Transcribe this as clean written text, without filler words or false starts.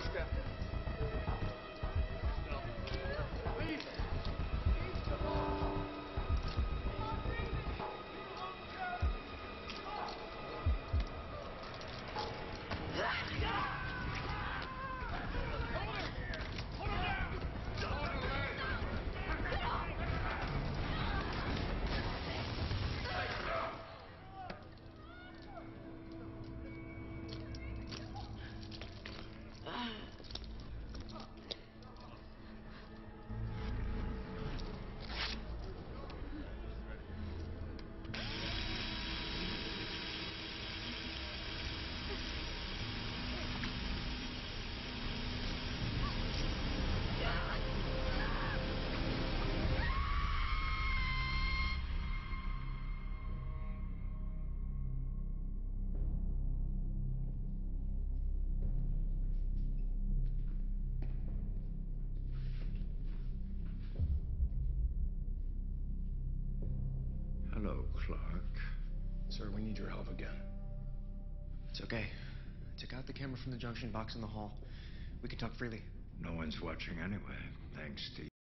step. No. Please. Hello, Clark. Sir, we need your help again. It's okay. I took out the camera from the junction box in the hall. We can talk freely. No one's watching anyway, thanks to you.